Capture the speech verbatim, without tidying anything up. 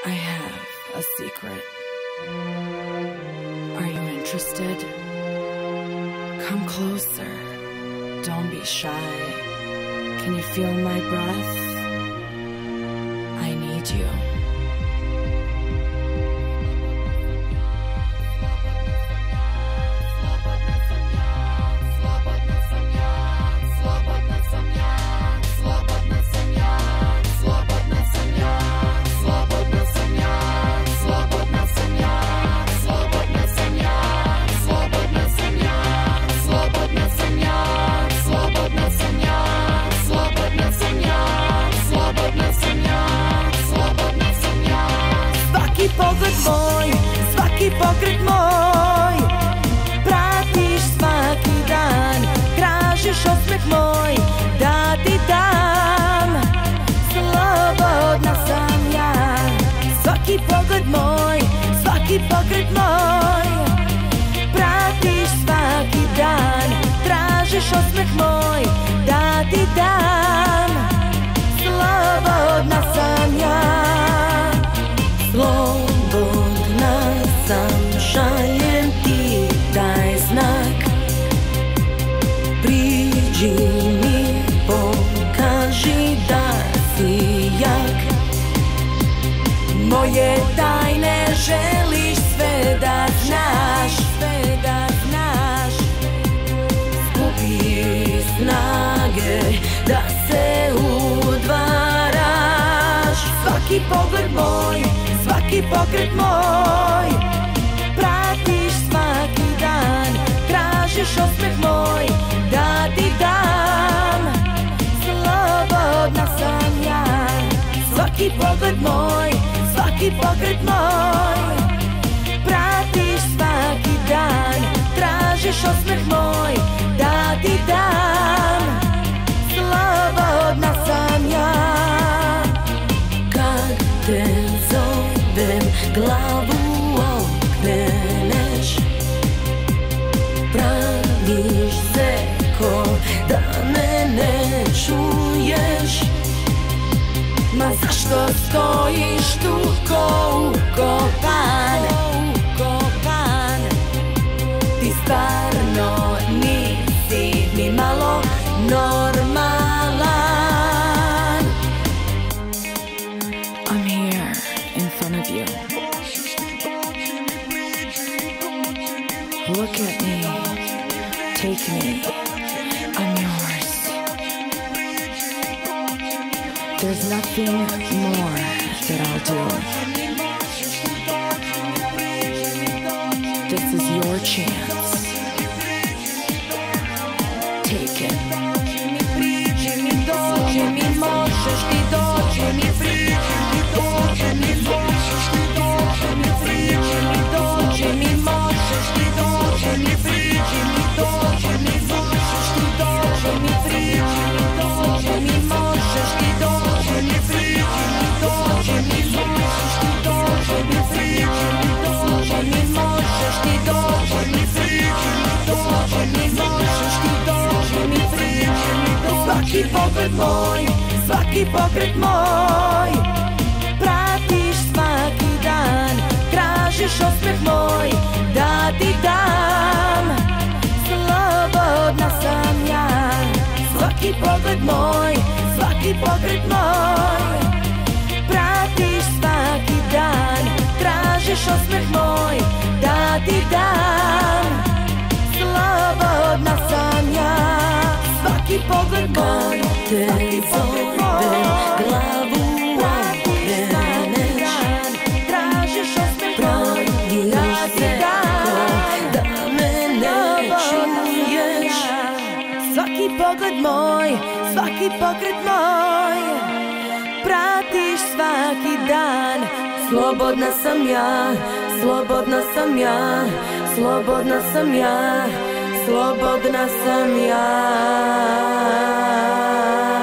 I have a secret. Are you interested? Come closer. Don't be shy. Can you feel my breath? I need you. Pogled moj, svaki pokret moj, pratiš svaki dan, tražiš osmeh moj, da ti dam, slobodna sam ja. Svaki pogled moj, svaki pokret moj, pratiš svaki dan, tražiš osmeh moj, da ti dam, slobodna sam ja. Slobodna sam, šaljem ti taj znak. Priđi mi, pokaži da si jak. Moje tajne želiš sve da znaš, sve da znaš. Skupi snage da se udvaraš. Svaki pogled moj, svaki pokret moj, pratiš svaki dan, tražiš osmeh moj, da ti dam, slobodna sam ja. Svaki pogled moj, svaki pokret moj, pratiš svaki dan, tražiš osmeh moj, da ti dam, slobodna sam ja. Kad te zovem, glavu okreneš, praviš se ko da me ne čuješ. Ma zašto stojiš tu ko ukopan? Ti stvarno nisi ni malo normalan. I'm here in front of you. Look at me. Take me. I'm yours. There's nothing more that I'll do. This is your chance. Take it. Priđi mi, dođi mi, možeš ti, dođi mi, priđi mi, dođi mi, možeš ti, dođi mi, priđi mi, dođi mi, možeš ti, dođi mi, priđi mi, dođi mi, možeš ti, dođi mi, priđi mi, dođi mi, možeš ti, dođi mi, priđi mi, dođi mi, možeš ti, dođi mi, priđi mi, dođi mi, možeš ti, dođi mi, priđi mi, dođi mi, možeš ti, dođi mi, priđi mi. Svaki pogled moj, svaki pokret moj, pratiš svaki dan, tražiš osmeh moj, da ti dam, slobodna sam ja. Svaki pogled moj, svaki pokret moj, pratiš svaki dan, tražiš osmeh moj, da ti dam, slobodna sam ja. Svaki pogled moj, svaki pokret moj, glavu okreneš, tražiš osmeh moj, da ti dam, da me ne čuješ. Svaki pogled moj, svaki pokret moj, pratiš svaki dan, slobodna sam ja, slobodna sam ja, slobodna sam ja, slobodna sam ja.